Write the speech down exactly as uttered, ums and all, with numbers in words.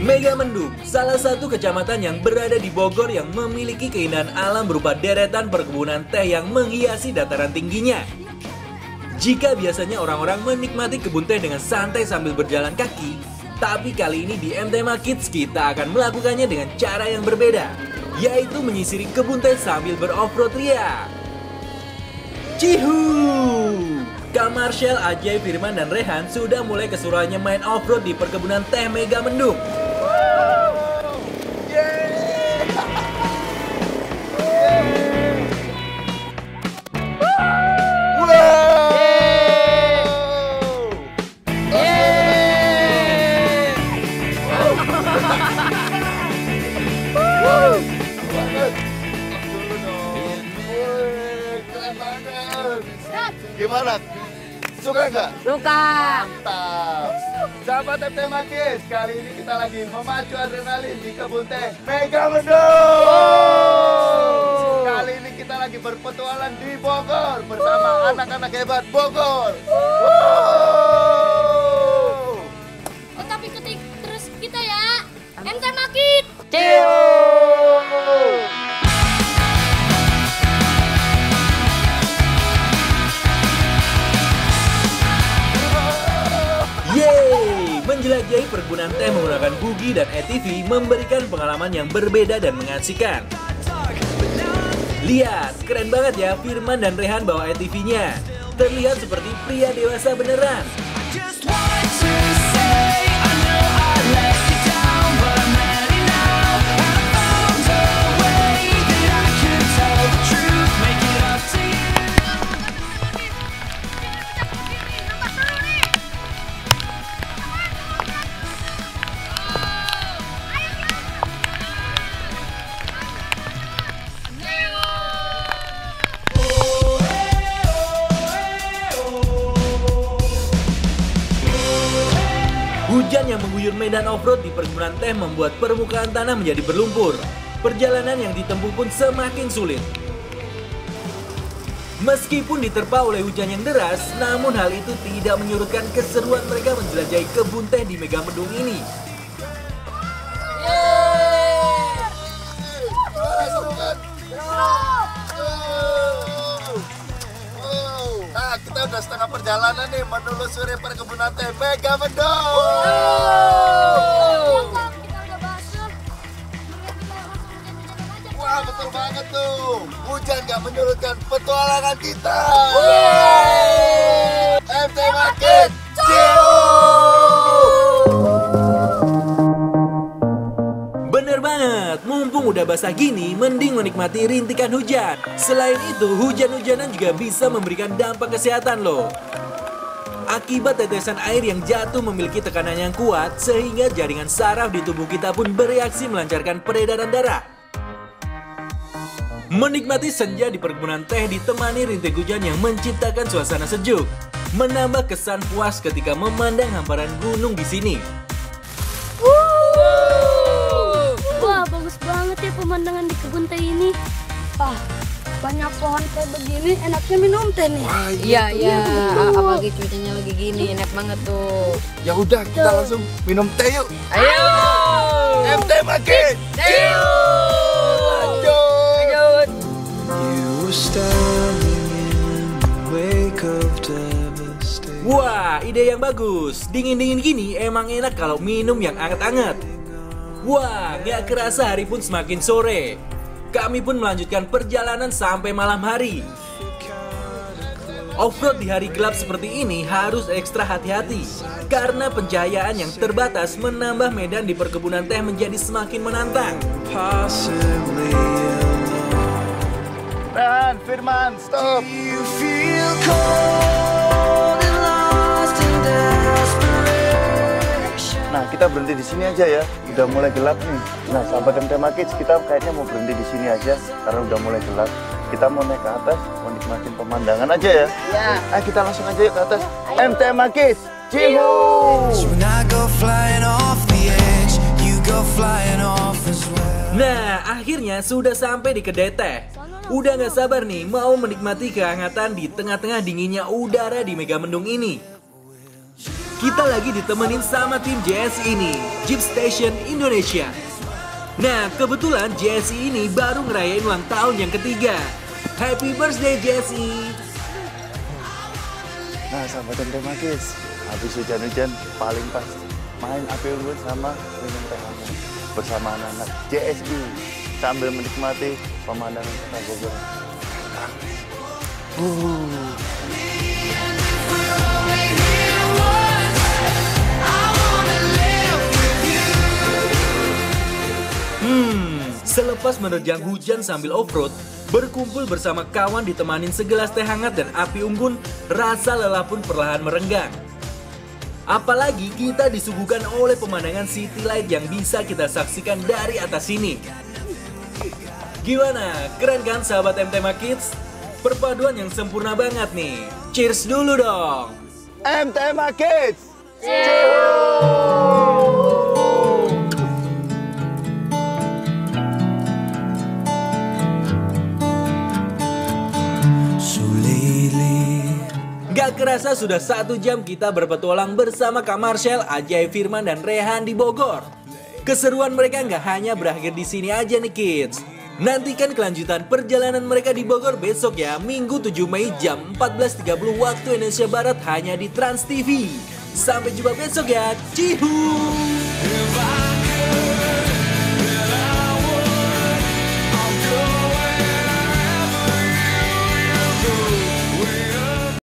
Megamendung, salah satu kecamatan yang berada di Bogor yang memiliki keindahan alam berupa deretan perkebunan teh yang menghiasi dataran tingginya. Jika biasanya orang-orang menikmati kebun teh dengan santai sambil berjalan kaki, tapi kali ini di M T M A Kids kita akan melakukannya dengan cara yang berbeda, yaitu menyisiri kebun teh sambil beroff-road ria. Cihu! Kak Marshall, Ajay, Firman, dan Rehan sudah mulai kesuruhannya main off-road di perkebunan teh Megamendung. Gimana? Suka nggak? Suka. Mantap. Sahabat M T M A Kids, kali ini kita lagi memacu adrenalin di kebun teh Megamendung. Oh. Kali ini kita lagi berpetualang di Bogor bersama anak-anak hebat Bogor. Wow. Tetap ikuti terus kita ya, M T M A Kids. Ciu. Yeay! Menjelajahi perkebunan teh menggunakan bugi dan A T V memberikan pengalaman yang berbeda dan mengasihkan. Lihat, keren banget ya Firman dan Rehan bawa A T V-nya. Terlihat seperti pria dewasa beneran. Hujan yang mengguyur medan off-road di perkebunan teh membuat permukaan tanah menjadi berlumpur. Perjalanan yang ditempuh pun semakin sulit. Meskipun diterpa oleh hujan yang deras, namun hal itu tidak menyurutkan keseruan mereka menjelajahi kebun teh di Megamendung ini. Nah, kita udah setengah perjalanan nih menelusuri perkebunan teh Megamendung. Wah, betul banget tuh. Hujan gak menyurutkan petualangan kita. M T M A Kids, ciu! Bener banget, mumpung udah basah gini, mending menikmati rintikan hujan. Selain itu, hujan-hujanan juga bisa memberikan dampak kesehatan loh. Akibat tetesan air yang jatuh memiliki tekanan yang kuat, sehingga jaringan saraf di tubuh kita pun bereaksi melancarkan peredaran darah. Menikmati senja di perkebunan teh ditemani rintik hujan yang menciptakan suasana sejuk, menambah kesan puas ketika memandang hamparan gunung di sini. Wah, bagus banget ya pemandangan di kebun teh ini. Ah, banyak pohon teh begini, enaknya minum teh nih. Wah, Iya, iya. betul. Apalagi cuacanya lagi gini, enak banget tuh. ya udah kita langsung minum teh yuk. Ayo. M T M A Kids, ciu! Lanjut. Wah, ide yang bagus. Dingin-dingin gini emang enak kalau minum yang anget-anget. Wah, gak kerasa hari pun semakin sore. Kami pun melanjutkan perjalanan sampai malam hari. Off-road di hari gelap seperti ini harus ekstra hati-hati, karena pencahayaan yang terbatas menambah medan di perkebunan teh menjadi semakin menantang. Rehan, Firman, stop. Nah, kita berhenti di sini aja ya. Udah mulai gelap nih. Nah, sahabat M T M A Kids, kita kayaknya mau berhenti di sini aja karena udah mulai gelap. Kita mau naik ke atas, mau nikmatin pemandangan aja ya. Ya. Ayo kita langsung aja yuk ke atas. M T M A Kids, cihu! Nah, akhirnya sudah sampai di kedai teh. Udah gak sabar nih mau menikmati kehangatan di tengah-tengah dinginnya udara di Megamendung ini. kita lagi ditemenin sama tim J S I ini, Jeep Station Indonesia. Nah, kebetulan J S I ini baru ngerayain ulang tahun yang ketiga. Happy birthday J S I! Nah, sahabat M T Makis, habis hujan-hujan paling pas main api unggun sama minum teh hangat bersama anak-anak J S I sambil menikmati pemandangan kota Bogor. Uh. Hmm, selepas menerjang hujan sambil off-road, berkumpul bersama kawan ditemanin segelas teh hangat dan api unggun, rasa lelah pun perlahan merenggang. Apalagi kita disuguhkan oleh pemandangan city light yang bisa kita saksikan dari atas sini. Gimana? Keren kan sahabat M T M A Kids? Perpaduan yang sempurna banget nih. Cheers dulu dong! M T M A Kids! Gak kerasa sudah satu jam kita berpetualang bersama Kak Marshall, Ajay, Firman, dan Rehan di Bogor. Keseruan mereka nggak hanya berakhir di sini aja nih kids. Nantikan kelanjutan perjalanan mereka di Bogor besok ya, Minggu tujuh Mei jam empat belas tiga puluh waktu Indonesia Barat hanya di Trans T V. Sampai jumpa besok ya, cihu!